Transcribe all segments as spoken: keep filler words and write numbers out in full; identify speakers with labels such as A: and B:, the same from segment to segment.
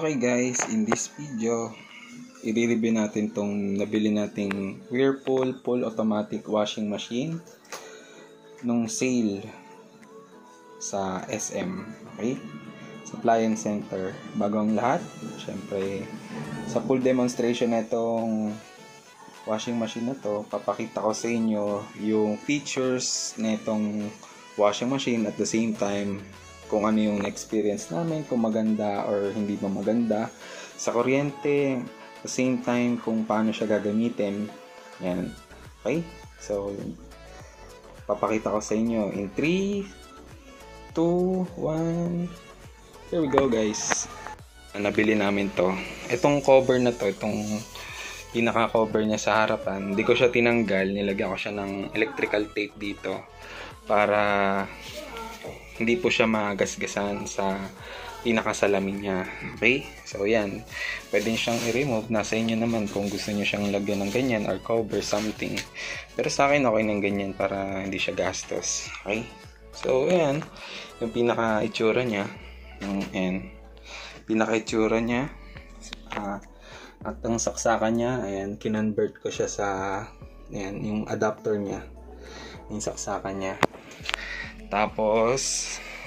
A: Okay guys, in this video, i-review natin tong nabili nating Whirpool full automatic washing machine nung sale sa S M. Okay? Sa Appliance Center. Bago ang lahat, syempre, sa full demonstration na itong washing machine na to, papakita ko sa inyo yung features na itong washing machine at the same time kung ano yung experience namin, kung maganda or hindi ba maganda sa kuryente, at the same time kung paano siya gagamitin. Yan. Okay? So, papakita ko sa inyo in three, two, one. Here we go guys. Nabili namin to. Itong cover na to, itong pinaka-cover niya sa harapan, hindi ko siya tinanggal. Nilagyan ko siya ng electrical tape dito para hindi po siya magasgasan sa pinakasalamin niya. Okay? So, yan. Pwede siyang i-remove. Nasa inyo naman kung gusto niyo siyang lagyan ng ganyan or cover something. Pero sa akin, okay ng ganyan para hindi siya gastos. Okay? So, yan. Yung pinaka-itsura niya. Yung, yan. Pinaka-itsura niya. Uh, at ang saksakan niya, ayan, kinonvert ko siya sa, ayan, yung adapter niya. Yung saksakan niya. Tapos,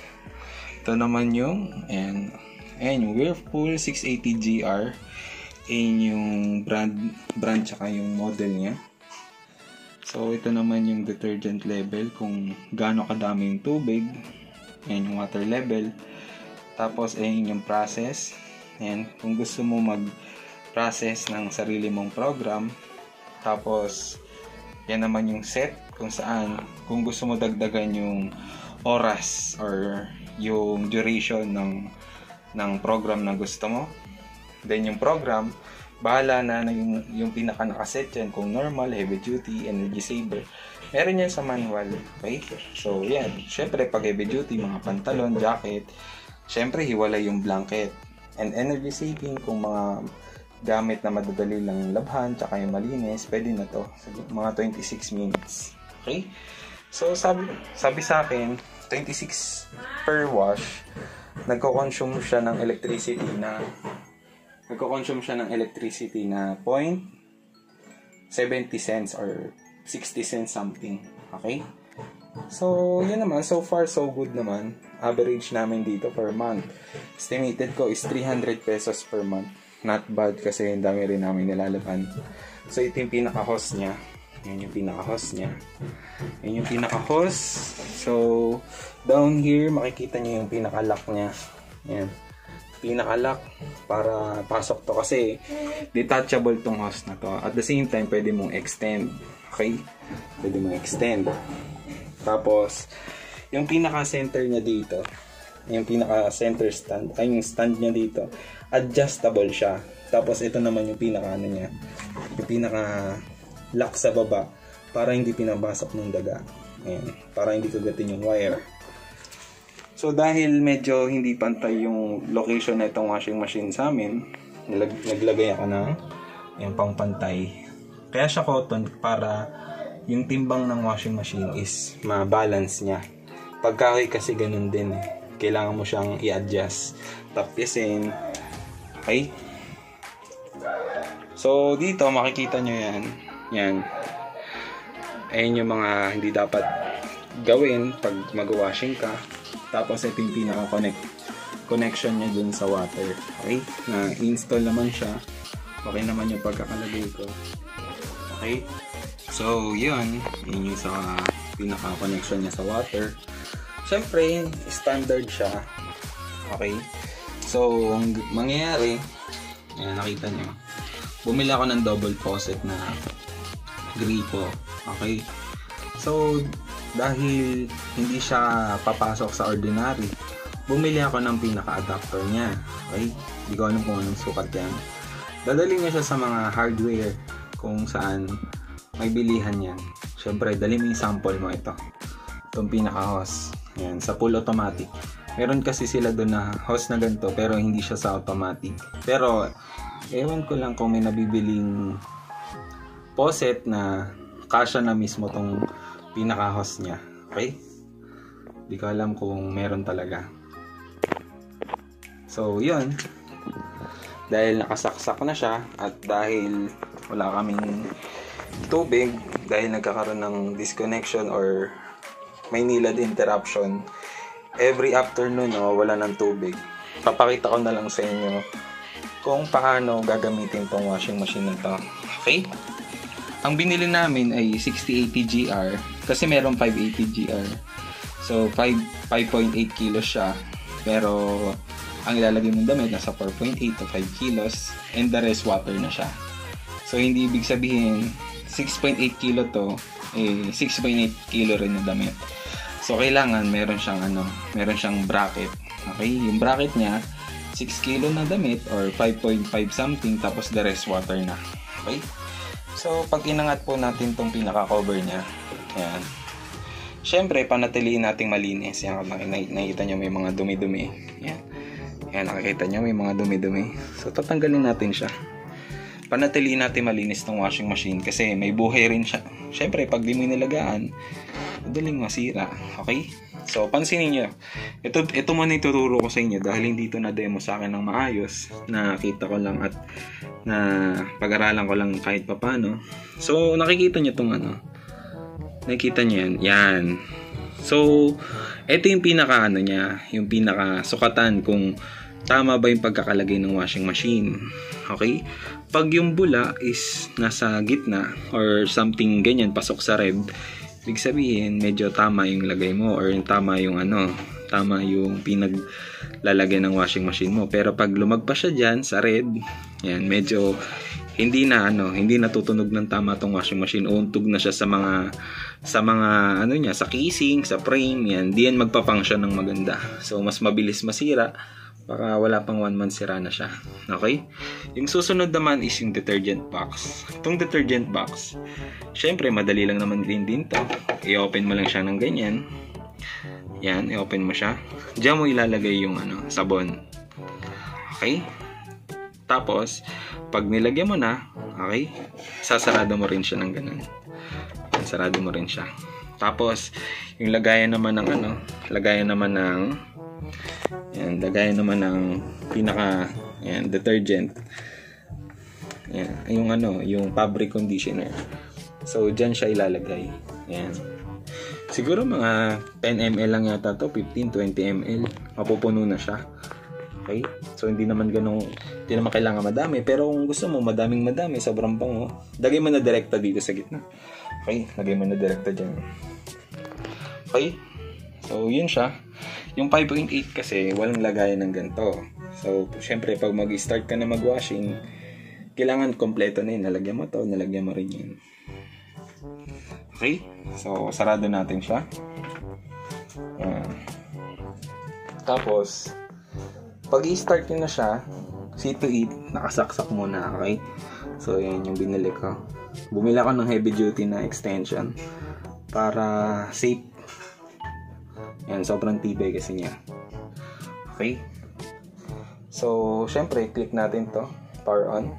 A: ito naman yung, ayan, ayan yung Whirpool six eighty G R. Ayan yung brand, brand tsaka yung model niya. So, ito naman yung detergent level, kung gaano kadami yung tubig. Ayan yung water level. Tapos, ayan yung process. Ayan, kung gusto mo mag-process ng sarili mong program. Tapos, yan naman yung set, kung saan, kung gusto mo dagdagan yung oras or yung duration ng, ng program na gusto mo. Then, yung program, bahala na yung, yung pinaka nakaset yan, kung normal, heavy duty, energy saver. Meron yan sa manual. Okay? So, yan. Syempre, pag heavy duty, mga pantalon, jacket, syempre, hiwalay yung blanket. And energy saving, kung mga gamit na madadali lang labhan, tsaka yung malinis, pwede na to. Mga twenty-six minutes. Okay? So, sabi, sabi sa akin, twenty-six per wash, nagko-consume siya ng electricity na nagko-consume siya ng electricity na zero point seven zero cents or sixty cents something. Okay? So, yun naman. So far, so good naman. Average namin dito per month. Estimated ko is three hundred pesos per month. Not bad kasi yung dami rin namin nilalaban. So, ito yung pinaka-host niya. Yan yung pinaka-host niya. Yan yung pinaka-host. So, down here, makikita niyo yung pinaka-lock niya. Yan. Pinaka-lock para pasok to kasi detachable tong host na to. At the same time, pwede mong extend. Okay? Pwede mong extend. Tapos, yung pinaka-center niya dito, yung pinaka-center stand, ay yung stand niya dito, adjustable siya. Tapos, ito naman yung pinaka-ano niya, yung pinaka-lock sa baba, para hindi pinabasok ng daga. Ayan, para hindi kagatin yung wire. So, dahil medyo hindi pantay yung location na itong washing machine sa amin, nag naglagay ako ng yung pang pantay. Kaya siya cotton para yung timbang ng washing machine is ma-balance niya. Pagkahoy kasi ganun din eh. Kailangan mo siyang i-adjust. Tapisin. Okay? So, dito makikita nyo yan. Yan. Ayan yung mga hindi dapat gawin pag mag-washing ka. Tapos, ito yung pinaka-connect connection niya dun sa water. Okay? Na-install naman siya. Okay naman yung pagkakalagay ko. Okay? So, yun. Yun yung sa pinaka-connection niya sa water. Siyempre, standard siya. Okay? So, ang mangyayari, ayan, nakita nyo. Bumili ako ng double faucet na gripo. Okay? So, dahil hindi siya papasok sa ordinary, bumili ako ng pinaka-adapter niya. Okay? Hindi ko alam kung anong sukat yan. Dadali niya siya sa mga hardware kung saan may bilihan yan. Siyempre, dali mo yung sample mo ito. Itong pinaka-hose. Yan, sa full automatic. Meron kasi sila doon na hose na ganito, pero hindi siya sa automatic. Pero, ewan ko lang kung may nabibiling faucet na kasya na mismo tong pinaka-hose niya. Okay? Hindi ko alam kung meron talaga. So, yun. dahil nakasaksak na siya at dahil wala kaming tubig, dahil nagkakaroon ng disconnection or may nilad interruption every afternoon, no, wala ng tubig. Papakita ko na lang sa inyo kung paano gagamitin tong washing machine na to. Okay? Ang binili namin ay sixty eighty G R kasi meron five eighty G R. So five point eight kilos siya. Pero ang ilalagay mong damit nasa four point eight to five kilos and the rest water na siya. So hindi ibig sabihin six point eight kilo to, eh six point eight kilo rin na damit. So kailangan meron siyang ano, meron siyang bracket. Okay? Yung bracket niya six kilo na damit or five point five something tapos the rest water na. Okay? So, pag inangat po natin itong pinaka-cover niya, ayan. Siyempre, panatiliin nating malinis. Yan, nakikita nyo may mga dumi-dumi. Ayan. Ayan, nakikita nyo may mga dumi-dumi. So, tatanggalin natin siya. Panatiliin natin malinis itong washing machine kasi may buhay rin siya. Siyempre, pag di mo nilagaan, madaling masira. Okay? So, pansinin nyo. Ito, ito muna ituturo ko sa inyo dahil hindi ito na-demo sa akin ng maayos. Nakita ko lang at na pag-aralan ko lang kahit papano. So, nakikita nyo itong ano. Nakikita nyo yan. Yan. So, ito yung pinaka ano niya. Yung pinaka sukatan kung tama ba yung pagkakalagay ng washing machine. Okay? Pag yung bula is nasa gitna or something ganyan, pasok sa red, ibig sabihin, medyo tama yung lagay mo or yung tama yung ano, tama yung pinaglalagay ng washing machine mo. Pero pag lumagpas siya dyan sa red, yan, medyo hindi na ano, hindi natutunog ng tama tong washing machine. Uuntog na siya sa mga sa mga ano niya, sa casing, sa frame, yan. Di yan magpa-function ng maganda. So mas mabilis masira. Baka wala pang one month sira na siya. Okay? Yung susunod naman is yung detergent box. Itong detergent box, syempre madali lang naman din din to. I-open mo lang siya ng ganyan. Yan, i-open mo siya. Diyan mo ilalagay yung ano, sabon. Okay? Tapos, pag nilagyan mo na, okay, sasarado mo rin siya ng ganun. Sarado mo rin siya. Tapos, yung lagayan naman ng ano, lagayan naman ng yan, lagayan naman ng pinaka yan, detergent. Yan, yung ano, yung fabric conditioner. So, dyan siya ilalagay. Yan. Siguro mga ten milliliters lang yata to, fifteen to twenty milliliters. Mapupuno na siya. Okay? So, hindi naman ganun, hindi naman kailangan madami. Pero kung gusto mo, madaming madami, sobrang bango, lagay mo na direkta dito sa gitna. Okay? Lagay mo na direkta dyan. Okay? So, yun siya. Yung five point eight kasi, walang lagayan ng ganito. So, syempre, pag mag-start ka na mag-washing, kailangan kompleto na yun. Nalagyan mo to, nalagyan mo rin yun. Okay? So, sarado natin siya. Uh, tapos, pag i-start nyo na siya, see to it, nakasaksak muna, okay? So, yan yung binili ko. Bumili ako ng heavy duty na extension para safe. Yan, sobrang tibay kasi niya. Okay? So, syempre, click natin to. Power on.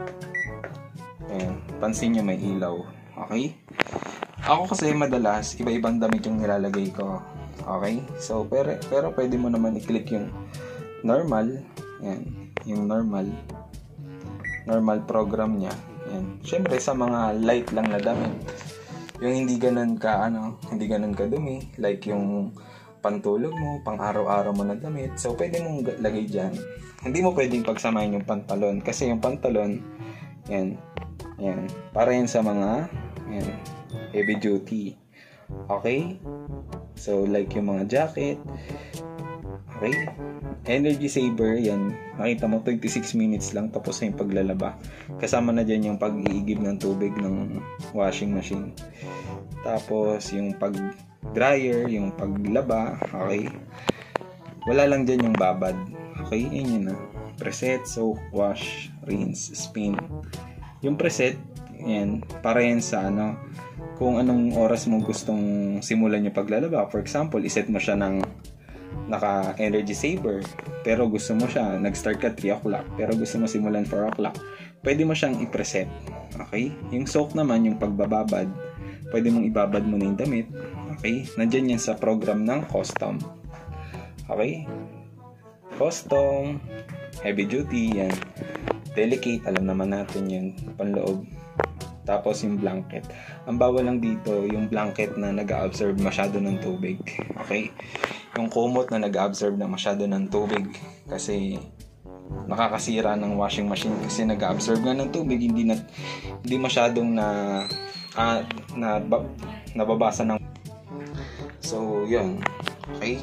A: Ayan, pansin nyo may ilaw. Okay? Ako kasi madalas, iba-ibang damit yung nilalagay ko. Okay? So, pero, pero pwede mo naman i-click yung normal. Yan, yung normal. Normal program niya. Yan. Syempre, sa mga light lang na damit. Yung hindi ganun ka, ano, hindi ganun ka dumi. Like yung pantulog mo, pang araw-araw mo na damit. So, pwede mong lagay dyan. Hindi mo pwedeng pagsamahin yung pantalon. Kasi yung pantalon, yan, yan. Para yan sa mga, yan, heavy duty. Okay? So, like yung mga jacket. Okay? Energy saver, yan. Makita mo, twenty-six minutes lang. Tapos na yung paglalaba. Kasama na dyan yung pag-iigib ng tubig ng washing machine. Tapos, yung pag dryer, yung paglaba, okay? Wala lang dyan yung babad. Okay? Yan yun na. Preset, soak, wash, rinse, spin. Yung preset, yan, para yan sa ano, kung anong oras mo gustong simulan yung paglalaba. For example, iset mo siya ng naka-energy saver, pero gusto mo siya, nag-start ka three o'clock, pero gusto mo simulan four o'clock. Pwede mo siyang i-preset. Okay? Yung soak naman, yung pagbababad, pwede mong ibabad mo na yung damit. Okay? Nandyan yan sa program ng custom. Okay? Custom. heavy duty, yan. Delicate, alam naman natin yun, panloob. Tapos yung blanket. Ang bawal lang dito, yung blanket na nag-absorb masyado ng tubig. Okay? Yung kumot na nag-absorb na masyado ng tubig. Kasi nakakasira ng washing machine kasi nag-absorb nga ng tubig, hindi na hindi masyadong na ah, na ba, nababasa ng. So, yun. Okay?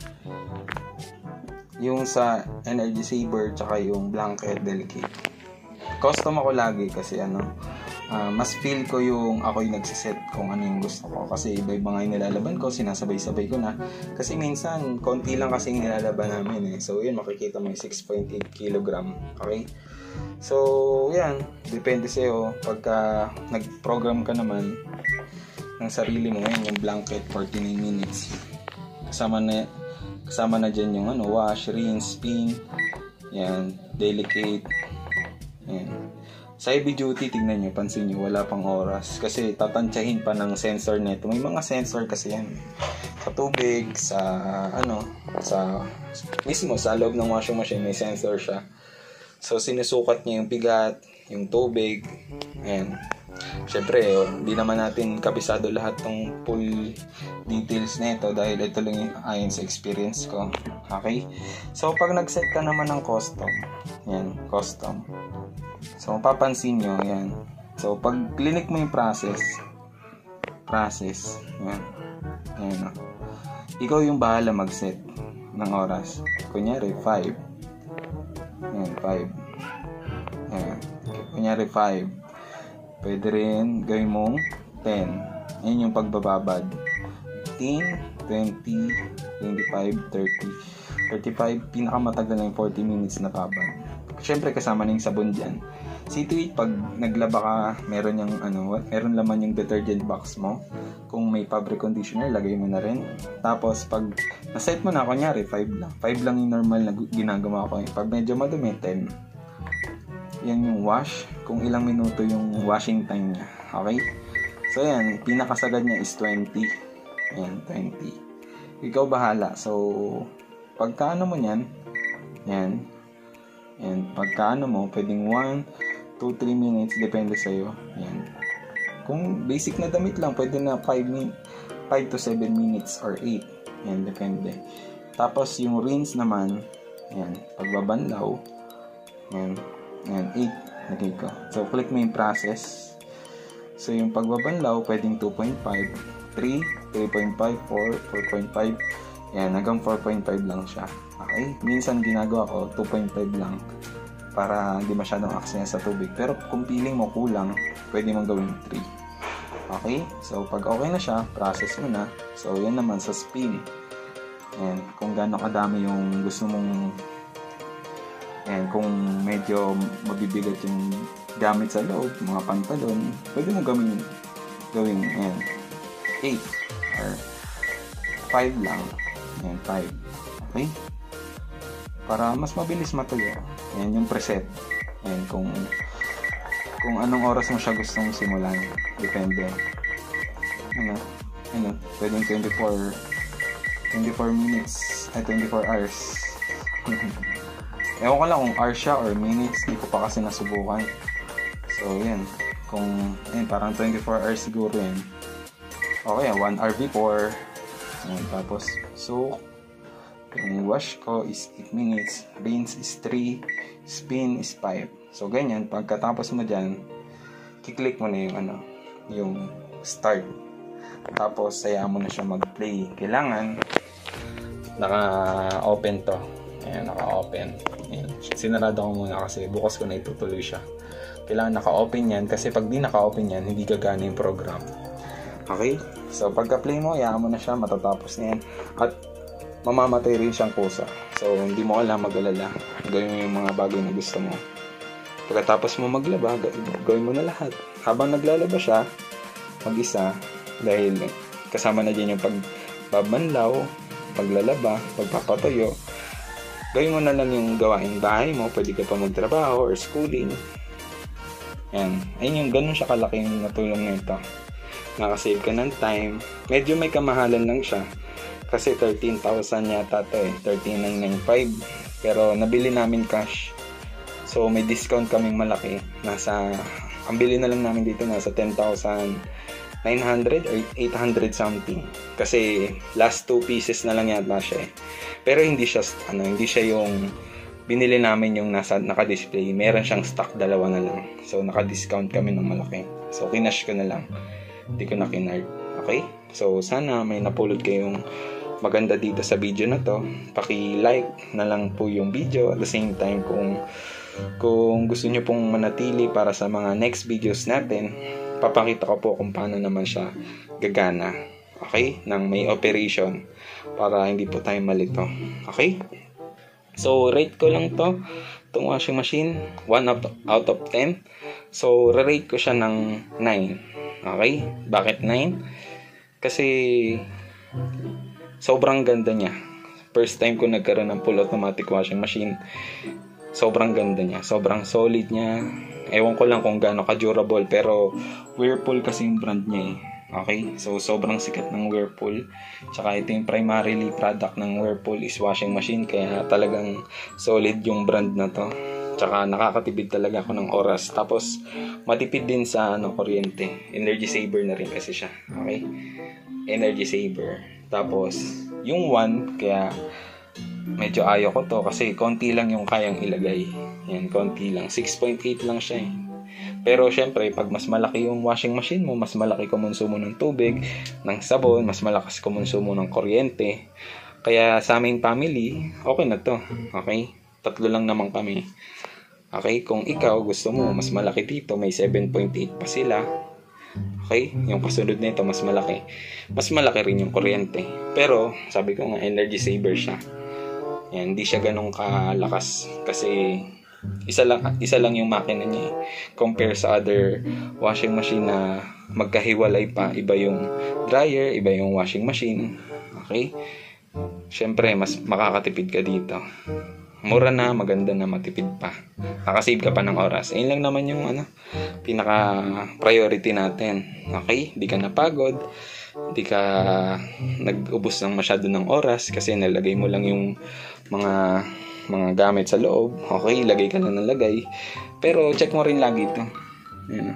A: Yung sa energy saver tsaka yung blanket delicate. Custom ako lagi kasi ano, uh, mas feel ko yung ako'y nagsiset kung ano yung gusto ko. Kasi iba-iba nga yung nilalaban ko, sinasabay-sabay ko na. Kasi minsan, konti lang kasi yung nilalaban namin eh. So, yun, makikita mo yung six point eight kilogram. Okay? So, yan. Depende sa'yo. Pagka nag-program ka naman ng sarili mo, yan, yung blanket, forty-nine minutes. Kasama na kasama na dyan yung ano, wash, rinse, spin, yan, delicate, yan. Sa heavy duty, tignan nyo, pansin nyo, wala pang oras kasi tatantsahin pa ng sensor neto. May mga sensor kasi yan sa tubig, sa ano, sa mismo sa loob ng washing machine may sensor siya. So sinusukat niya yung bigat, yung tubig, yan. Siyempre, hindi naman natin kabisado lahat ng full details nito dahil ito lang yung ayon sa experience ko. Okay? So, pag nag-set ka naman ng custom, yan, custom. So, mapapansin nyo, yan. So, pag clinic mo yung process, process, yan, yan, oh. Ikaw yung bahala mag-set ng oras. Kunyari, five. Yan, five. Yan. Kunyari, five. Pwede rin gawin mong ten. Yan yung pagbababad. fifteen, twenty, twenty-five, thirty. thirty-five, pinakamatagal na yung forty minutes na babad. Siyempre kasama na yung sabon dyan. See to it, pag naglaba ka, meron yung ano, meron laman yung detergent box mo. Kung may fabric conditioner, lagay mo na rin. Tapos pag naset mo na, kunyari, five lang. five lang yung normal na ginagawa ko. Pag medyo madumi, ten. Yan yung wash, kung ilang minuto yung washing time niya. Okay? So yan, pinakasagad niya is twenty. Yan, twenty. Ikaw bahala. So, pagka ano mo yan, yan, yan, pagka ano mo, pwedeng one, two, three minutes, depende sa'yo. Yan. Kung basic na damit lang, pwede na five to seven minutes or eight. Yan, depende. Tapos yung rinse naman, yan, pagbabanlaw, yan, yan, eight. Okay ko. So, click mo yung process. So, yung pagbabanlaw, pwedeng two point five, three, three point five, four, four point five. Yan, hanggang four point five lang siya. Okay? Minsan ginagawa ko, two point five lang. Para hindi masyadong aksaya sa tubig. Pero kung feeling mo kulang, pwede mong gawin three. Okay? So, pag okay na siya, process mo na. So, yan naman sa spin. Yan. Kung gaano kadami yung gusto mong. And kung medyo mabibigat yung gamit sa loob, mga pantalon, pwede mo gawin, gawin, ayan, eight or five lang. Ayan, five. Okay? Para mas mabilis matuyo. Ayan yung preset. Ayan, kung kung anong oras mo siya gustong simulan. Depende. Ano? Ano? Pwedeng twenty-four minutes, ay twenty-four hours. Ewan ko lang kung hours siya or minutes, hindi ko pa kasi nasubukan. So, yan. Kung, yan, parang twenty-four hours siguro yan. Okay, one hour before. Yan, tapos, so, yung wash ko is eight minutes, rinse is three, spin is five. So, ganyan. Pagkatapos mo dyan, kiklik mo na yung, ano, yung start. Tapos, sayaan mo na siya mag-play. Kailangan, naka-open to. Ayan, naka-open. Ayan. Sinarado ko muna kasi bukas ko na itutuloy siya. Kailangan naka-open yan kasi pag di naka-open yan, hindi gagana yung program. Okay? So, pagka-play mo, hayaan mo na siya, matatapos na yan. At mamamatay rin siyang kusa. So, hindi mo alam mag-alala. Gawin mo yung mga bagay na gusto mo. Pagkatapos mo maglaba, gawin mo na lahat. Habang naglalaba siya, mag-isa, dahil kasama na dyan yung pagbabanlaw, paglalaba, pagpapatuyo, gawin mo na lang yung gawain bahay mo, pwede ka pa magtrabaho or schooling. Yan. Ayun yung ganun siya kalaki yung natulong nito. Nakasave ka ng time. Medyo may kamahalan lang siya. Kasi thirteen thousand yata to eh. thirteen thousand nine hundred ninety-five. Pero nabili namin cash. So may discount kaming malaki. Nasa, ang bili na lang namin dito nasa ten thousand nine hundred or eight hundred something. Kasi last two pieces na lang yata siya eh. Pero hindi siya, ano, hindi siya yung binili namin yung nasa naka-display. Meron siyang stock, dalawa na lang. So naka-discount kami ng malaki. So kinash ko na lang. Hindi ko na kinard. Okay? So sana may napulot kayong maganda dito sa video na to. Paki-like na lang po yung video. At the same time, kung kung gusto nyo pong manatili para sa mga next videos natin, papakita ko po kung paano naman siya gagana. Okay? Nang may operation para hindi po tayo malito. Okay? So rate ko lang to itong washing machine, one out of ten. So re-rate ko siya ng nine. Okay? Bakit nine? Kasi sobrang ganda niya. First time ko nagkaroon ng full automatic washing machine. Sobrang ganda niya. Sobrang solid niya. Ewan ko lang kung gaano ka-durable. Pero Whirpool kasi yung brand niya eh. Okay? So sobrang sikat ng Whirpool. Tsaka ito yung primarily product ng Whirpool is washing machine. Kaya talagang solid yung brand na to. Tsaka nakakatipid talaga ako ng oras. Tapos matipid din sa ano, kuryente. Energy saver na rin kasi siya. Okay? Energy saver. Tapos, yung one, kaya medyo ayaw ko to kasi konti lang yung kayang ilagay. Yan, konti lang. six point eight lang siya eh. Pero syempre, pag mas malaki yung washing machine mo, mas malaki kumonsumo ng tubig, ng sabon, mas malakas kumonsumo ng kuryente. Kaya sa aming family, okay na to. Okay? Tatlo lang naman kami. Okay? Kung ikaw gusto mo, mas malaki dito, may seven point eight pa sila. Okay? Yung kasunod nito mas malaki. Mas malaki rin yung kuryente. Pero, sabi ko nga, energy saver siya. Yan, hindi siya ganun kalakas. Kasi, isa lang, isa lang yung makina niya. Compare sa other washing machine na magkahiwalay pa. Iba yung dryer, iba yung washing machine. Okay? Siyempre, mas makakatipid ka dito. Mura na, maganda na, matipid pa. Nakasave ka pa ng oras. Ayun lang naman yung ano, pinaka-priority natin. Okay? Di ka napagod. Di ka nag-ubos ng masyado ng oras kasi nalagay mo lang yung mga mga gamit sa loob. Okay? Lagay ka lang ng lagay. Pero check mo rin lagi ito. Ayan.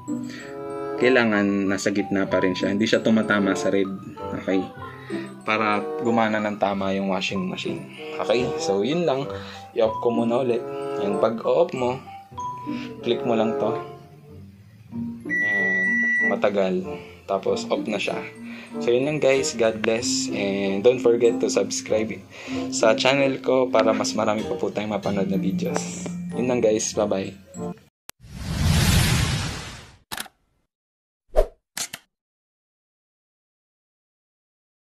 A: Kailangan nasa gitna pa rin siya. Hindi siya tumatama sa red. Okay? Para gumana ng tama yung washing machine. Okay? So, yun lang. I-off ko muna ulit. Yan, pag off mo, click mo lang to. Yan, matagal. Tapos, off na siya. So, yun lang guys. God bless. And don't forget to subscribe sa channel ko para mas marami pa po tayong mapanood na videos. Yun lang guys. Bye-bye.